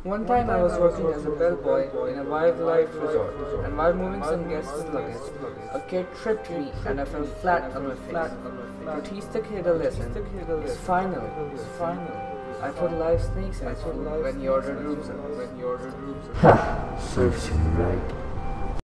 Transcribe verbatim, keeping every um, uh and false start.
One time I was working as a bellboy in a wildlife resort, and while moving some guests' luggage, a kid tripped me and I fell flat on my face. To teach the kid a lesson, it's final, it's final. I put live snakes in his food when he ordered room service. Ha! Serves him right.